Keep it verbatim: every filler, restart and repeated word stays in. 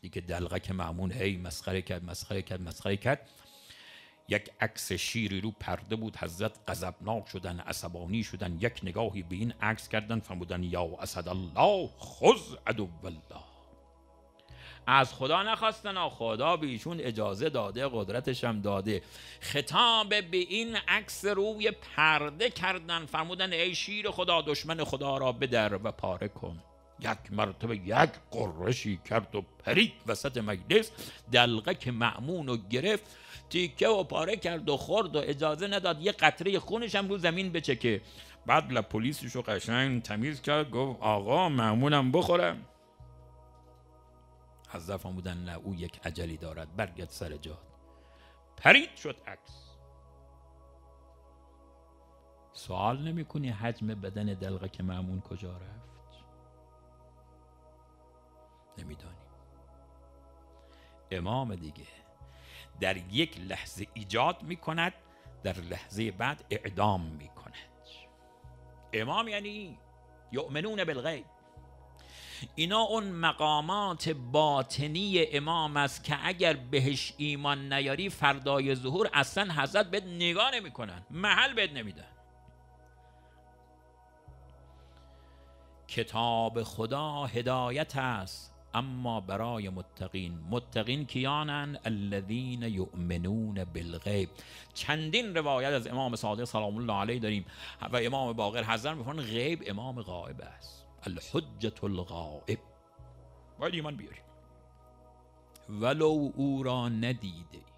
وقتی که دلقک مأمون هی مسخره کرد مسخره کرد مسخره کرد، یک عکس شیری رو پرده بود. حضرت غضبناک شدن، عصبانی شدن، یک نگاهی به این عکس کردن، فرمودن یا اسد الله خذ عدو الله. از خدا نخواستن، خدا به ایشون اجازه داده، قدرتش هم داده. خطاب به این عکس روی پرده کردن، فرمودن ای شیر خدا، دشمن خدا را بدر و پاره کن. یک مرتبه یک قرشی کرد و پرید وسط مجلس، دلقک مأمون رو گرفت، تیکه و پاره کرد و خورد و اجازه نداد یه قطره خونش هم رو زمین بچکه. بعد ل پلیسش رو قشنگ تمیز کرد، گفت آقا مأمونم بخورم. حضرت فرمودن نه، او یک اجلی دارد، برگرد سر جات. پرید شد عکس. سوال نمی کنی حجم بدن دلقک مأمون کجا رفت؟ نمیدانی. امام دیگه در یک لحظه ایجاد میکند، در لحظه بعد اعدام میکند. امام یعنی یؤمنون بالغیب. اینا اون مقامات باطنی امام است که اگر بهش ایمان نیاری فردای ظهور اصلا حضرت بهت نگاه نمی کنن، محل بهت نمیدن. کتاب خدا هدایت است اما برای متقین. متقین کیانن؟ الذین یؤمنون بالغیب. چندین روایت از امام صادق سلام الله علیه داریم و امام باقر حضرت میفرمایند غیب امام غائب است، الحجة الغائب. باید ایمان بیاریم ولو او را ندیده.